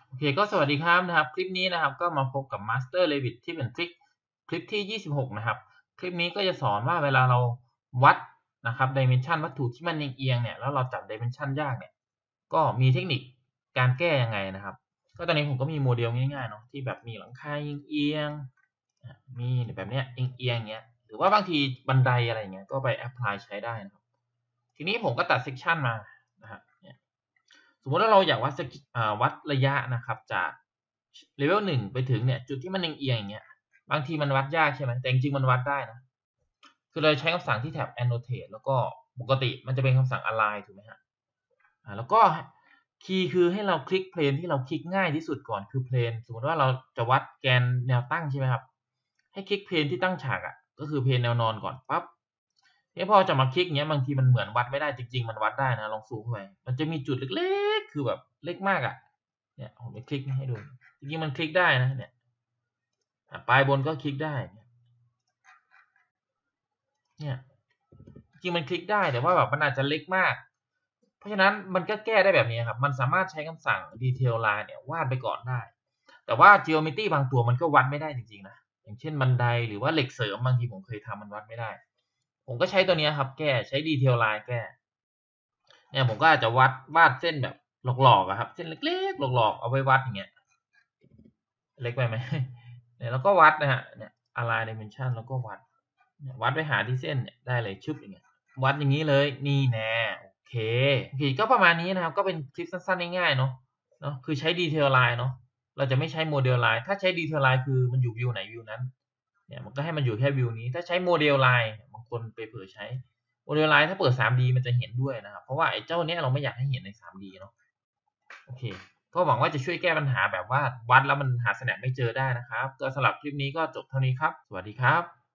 โอเคก็สวัสดีครับคลิปนี้นะครับก็มาพบกับ Master Revit ที่เป็นคลิปที่26นะครับคลิปนี้ก็จะสอนว่าเวลาเราวัดนะครับ Dimension วัตถุที่มันเอียงๆเนี่ยแล้วเราจับ Dimension ยากเนี่ยก็มีเทคนิคการแก้ยังไงนะครับก็ตอนนี้ผมก็มีโมเดลง่ายๆเนาะที่แบบมีหลังคาเอียงๆมีแบบเนี้ยเอียงๆอย่างเงี้ยหรือว่าบางทีบันไดอะไรอย่างเงี้ยก็ไปแอพพลายใช้ได้นะครับทีนี้ผมก็ตัด section มานะครับเนี่ย สมมติว่าเราอยากวัดวัดระยะนะครับจาก level 1ไปถึงเนี่ยจุดที่มันเอียงๆอย่างเงี้ยบางทีมันวัดยากใช่ไหมแต่จริงๆมันวัดได้นะคือเราใช้คำสั่งที่แท็บ annotate แล้วก็ปกติมันจะเป็นคำสั่ง align ถูกไหมฮะแล้วก็คีย์คือให้เราคลิกเพลนที่เราคลิกง่ายที่สุดก่อนคือเพลนสมมติว่าเราจะวัดแกนแนวตั้งใช่ไหมครับให้คลิกเพลนที่ตั้งฉากก็คือเพลนแนวนอนก่อนปั๊บทีนี้พอจะมาคลิกเงี้ยบางทีมันเหมือนวัดไม่ได้จริงๆมันวัดได้นะลองซูมเข้าไปมันจะมีจุดเล็กๆคือแบบเล็กมากเนี่ยผมจะคลิกให้ดูจริงๆมันคลิกได้นะเนี่ยปลายบนก็คลิกได้เนี่ยจริงมันคลิกได้แต่ว่าแบบมันอาจจะเล็กมากเพราะฉะนั้นมันก็แก้ได้แบบนี้ครับมันสามารถใช้คำสั่ง detail line เนี่ยวาดไปก่อนได้แต่ว่า geometry บางตัวมันก็วัดไม่ได้จริงๆนะอย่างเช่นบันไดหรือว่าเหล็กเสริมบางทีผมเคยทำมันวัดไม่ได้ผมก็ใช้ตัวนี้ครับแก้ใช้ detail line แก้เนี่ยผมก็อาจจะวาดเส้นแบบหลอกๆครับเส้นเล็กๆหลอกๆเอาไว้วัดอย่างเงี้ยเล็กไปไหมเนี่ยแล้วก็วัดนะฮะเนี่ย align dimension แล้วก็วัดไปหาที่เส้นเนี่ยได้เลยชึบอย่างเงี้ยวัดอย่างนี้เลยนี่แน่โอเคก็ประมาณนี้นะครับก็เป็นคลิปสั้นๆง่ายๆเนาะคือใช้ detail line เนาะเราจะไม่ใช้ model line ถ้าใช้ detail line คือมันอยู่วิวไหนวิวนั้นเนี่ยมันก็ให้มันอยู่แค่วิวนี้ถ้าใช้ model line บางคนไปเผลอใช้ model line ถ้าเปิด 3D มันจะเห็นด้วยนะครับเพราะว่าไอ้เจ้าเนี้ยเราไม่อยากให้เห็นใน 3D เนาะโอเคก็หวังว่าจะช่วยแก้ปัญหาแบบว่าวัดแล้วมันหา snap ไม่เจอได้นะครับก็สำหรับคลิปนี้ก็จบเท่านี้ครับสวัสดีครับ